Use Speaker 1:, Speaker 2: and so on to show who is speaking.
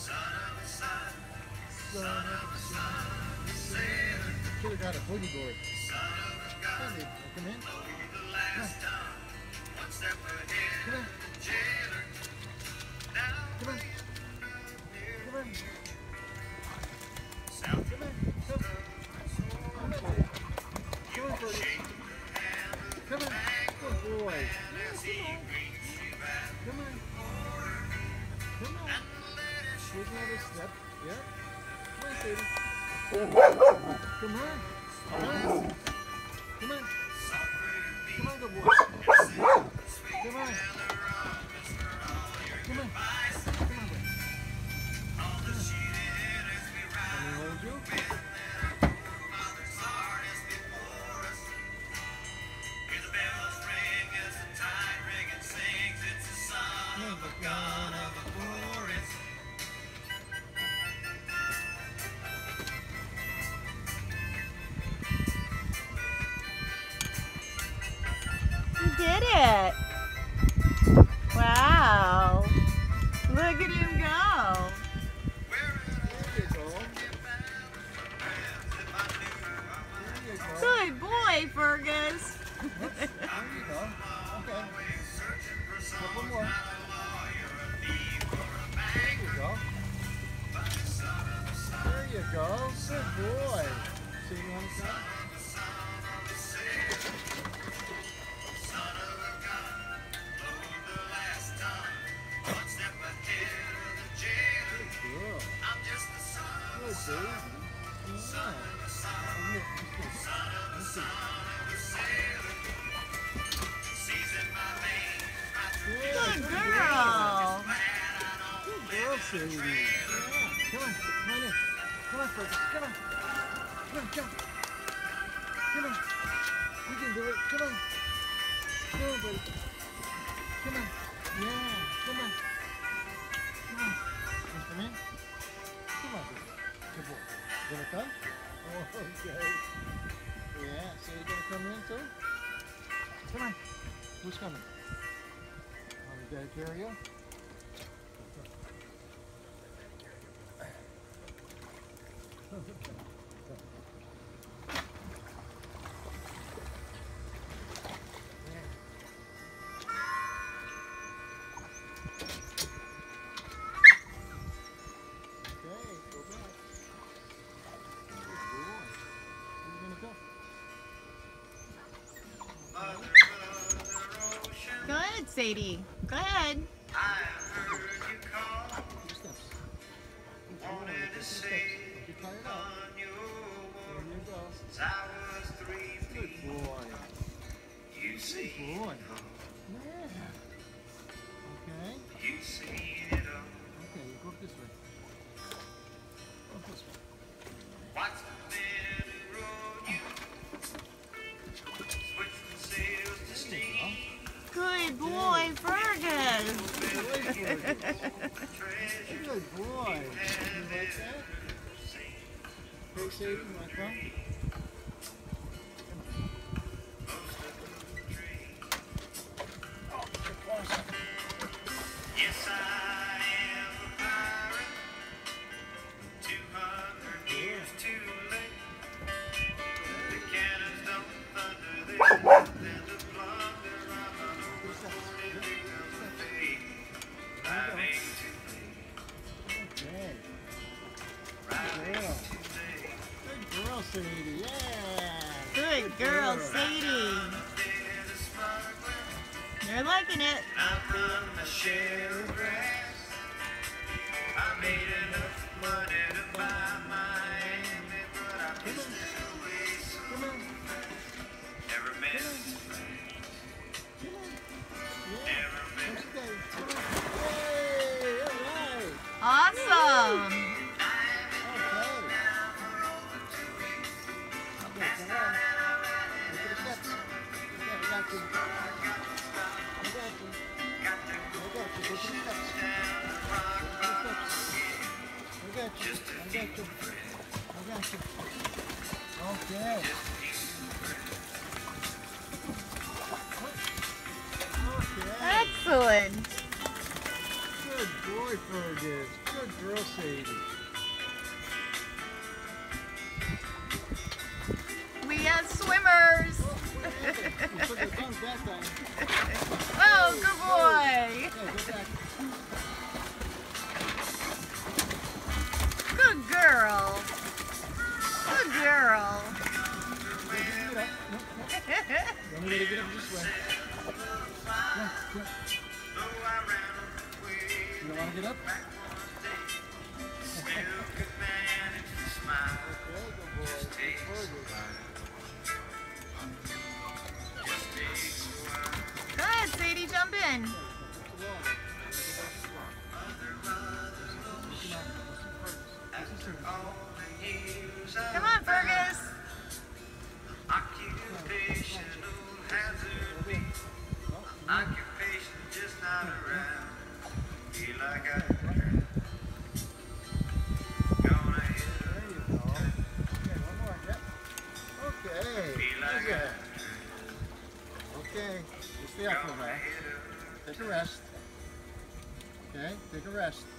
Speaker 1: Son of a sailor. Should have got a boogie board. Come in. Come on. Come on. Come on. Come on. Come on. Come on. Come on, Fergus. Come on. Good boy. Come on. Come on. Here's another step. Yep. Come on, Sadie. Come on. Come on. Come on. Come on, good boy. Come on. Come on. Come on, boy. Let me hold you.
Speaker 2: You did it! Wow! Look at him go!
Speaker 1: There you go.
Speaker 2: Good boy, Fergus!
Speaker 1: There you go. Okay. Couple more. There you go. There you go. Good boy. See you on the side? Good, dude.
Speaker 2: Good girl!
Speaker 1: Good girl, Sadie. Yeah. Come on. Come on in. Come on, Fergus. Come on. Come on, jump. Come on. You can do it. Come on. Come on, buddy. Come on. Yeah. Come on. Come on. Come in. Come on, baby. Good boy. You gonna come? Oh, okay. Yeah. So you gonna come in too? Come on. Who's coming? Dad carry you?
Speaker 2: Go ahead, Sadie. Go ahead.
Speaker 3: I heard you call. Wanted to say on your word since I was 3 feet.
Speaker 1: Good boy.
Speaker 3: You see
Speaker 1: Good boy. Yeah. Okay.
Speaker 3: You see it all.
Speaker 1: Okay, you go this way. Go this way.
Speaker 3: What's the man who rode you? Switch from sails to steam.
Speaker 2: Good boy, Fergus!
Speaker 1: Good boy. You like that? Hey, Sadie, you want to come?
Speaker 3: Yes, I am a pirate. 200 years too late. The cannons don't thunder, they then the plunder. I'm a fate. Riding too late.
Speaker 1: Okay.
Speaker 3: Riding too
Speaker 1: Good
Speaker 3: late.
Speaker 1: girl, Sadie. Yeah.
Speaker 2: Good girl, Sadie. You're liking it.
Speaker 3: I've run my share of grass. I made enough money to buy my aim, but I pissed it away so
Speaker 1: Come on.
Speaker 3: never meant to.
Speaker 1: Come on. Yeah.
Speaker 3: Never meant to.
Speaker 1: Okay. Come on. Yay. All right.
Speaker 2: Awesome!
Speaker 1: Okay. Okay, come on. Look at the steps. Yeah, I got you. I got you. I got you. Go to the steps. Go to the steps. I got you. I got you. I got you. Okay. Okay.
Speaker 2: Excellent!
Speaker 1: Good boy, Fergus. Good girl, Sadie. only way to get up is this way. Yeah, yeah.
Speaker 3: Though I ran away,
Speaker 1: You don't want to get up?
Speaker 3: back one day. Well, good man, if you smile, just takes a while. Just takes a while.
Speaker 2: Go ahead, Sadie, jump in.
Speaker 3: After all the years
Speaker 2: Come on, Fergus.
Speaker 3: occupational hazard be. Occupation just not around. Feel like I gonna hit
Speaker 1: There you go. Okay, one more. Yep. Okay.
Speaker 3: Feel like
Speaker 1: That's it. Okay. You stay up for a while. Take a rest. Okay, take a rest.